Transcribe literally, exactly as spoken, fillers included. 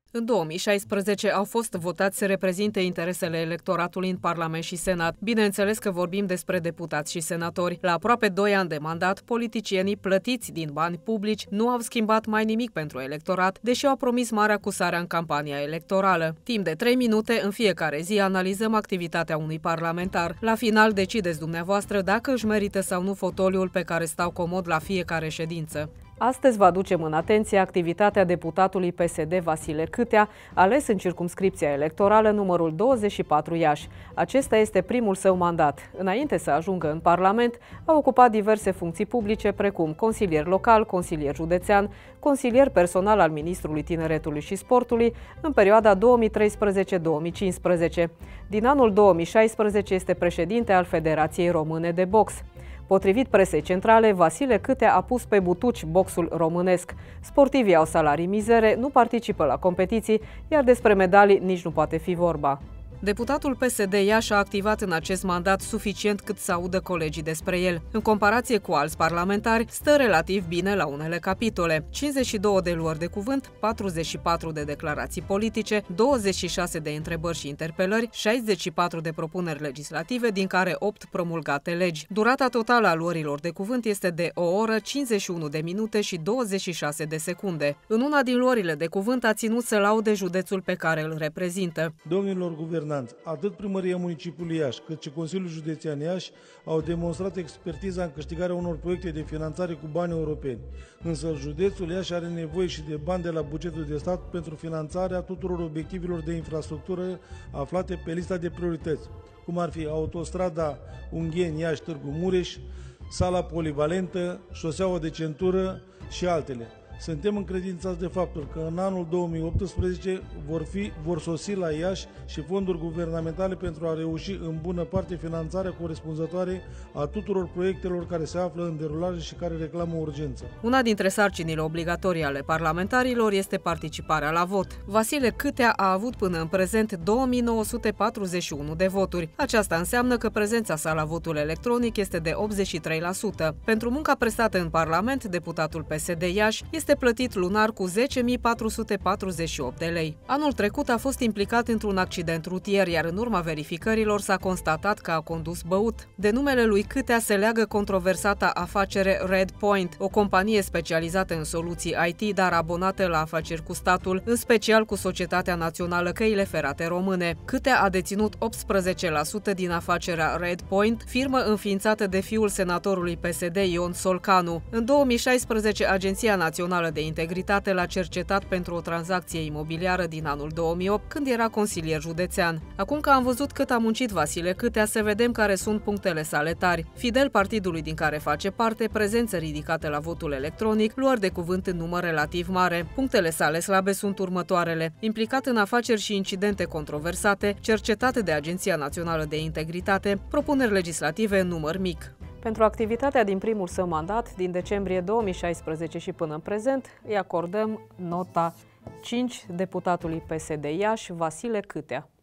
În două mii șaisprezece au fost votați să reprezinte interesele electoratului în Parlament și Senat. Bineînțeles că vorbim despre deputați și senatori. La aproape doi ani de mandat, politicienii plătiți din bani publici nu au schimbat mai nimic pentru electorat, deși au promis marea cusarea în campania electorală. Timp de trei minute în fiecare zi analizăm activitatea unui parlamentar. La final decideți dumneavoastră dacă își merită sau nu fotoliul pe care stau comod la fiecare ședință. Astăzi vă aducem în atenție activitatea deputatului P S D Vasile Câtea, ales în circumscripția electorală numărul douăzeci și patru Iași. Acesta este primul său mandat. Înainte să ajungă în Parlament, a ocupat diverse funcții publice, precum consilier local, consilier județean, consilier personal al Ministrului Tineretului și Sportului, în perioada două mii treisprezece - două mii cincisprezece. Din anul două mii șaisprezece este președinte al Federației Române de Box. Potrivit presei centrale, Vasile Câtea a pus pe butuci boxul românesc. Sportivii au salarii mizere, nu participă la competiții, iar despre medalii nici nu poate fi vorba. Deputatul P S D Iași a activat în acest mandat suficient cât să audă colegii despre el. În comparație cu alți parlamentari, stă relativ bine la unele capitole. cincizeci și două de luări de cuvânt, patruzeci și patru de declarații politice, douăzeci și șase de întrebări și interpelări, șaizeci și patru de propuneri legislative, din care opt promulgate legi. Durata totală a luărilor de cuvânt este de o oră, cincizeci și unu de minute și douăzeci și șase de secunde. În una din luările de cuvânt a ținut să laude județul pe care îl reprezintă. Domnilor guvernanți, atât Primăria Municipiului Iași, cât și Consiliul Județean Iași au demonstrat expertiza în câștigarea unor proiecte de finanțare cu bani europeni. Însă județul Iași are nevoie și de bani de la bugetul de stat pentru finanțarea tuturor obiectivelor de infrastructură aflate pe lista de priorități, cum ar fi autostrada Ungheni-Iași-Târgu Mureș, sala polivalentă, șoseaua de centură și altele. Suntem încredințați de faptul că în anul două mii optsprezece vor, fi, vor sosi la Iași și fonduri guvernamentale pentru a reuși în bună parte finanțarea corespunzătoare a tuturor proiectelor care se află în derulare și care reclamă urgență. Una dintre sarcinile obligatorii ale parlamentarilor este participarea la vot. Vasile Câtea a avut până în prezent două mii nouă sute patruzeci și unu de voturi. Aceasta înseamnă că prezența sa la votul electronic este de optzeci și trei la sută. Pentru munca prestată în Parlament, deputatul P S D Iași este este plătit lunar cu zece mii patru sute patruzeci și opt de lei. Anul trecut a fost implicat într-un accident rutier, iar în urma verificărilor s-a constatat că a condus băut. De numele lui Câtea se leagă controversata afacere Red Point, o companie specializată în soluții I T, dar abonată la afaceri cu statul, în special cu Societatea Națională Căile Ferate Române. Câtea a deținut optsprezece la sută din afacerea Red Point, firmă înființată de fiul senatorului P S D Ion Solcanu. În două mii șaisprezece, Agenția Națională de Integritate l-a cercetat pentru o tranzacție imobiliară din anul două mii opt, când era consilier județean. Acum că am văzut cât a muncit Vasile Câtea, să vedem care sunt punctele sale tari. Fidel partidului din care face parte, prezență ridicată la votul electronic, luări de cuvânt în număr relativ mare. Punctele sale slabe sunt următoarele: implicat în afaceri și incidente controversate, cercetate de Agenția Națională de Integritate, propuneri legislative în număr mic. Pentru activitatea din primul său mandat, din decembrie două mii șaisprezece și până în prezent, îi acordăm nota cinci deputatului P S D Iași, Vasile Câtea.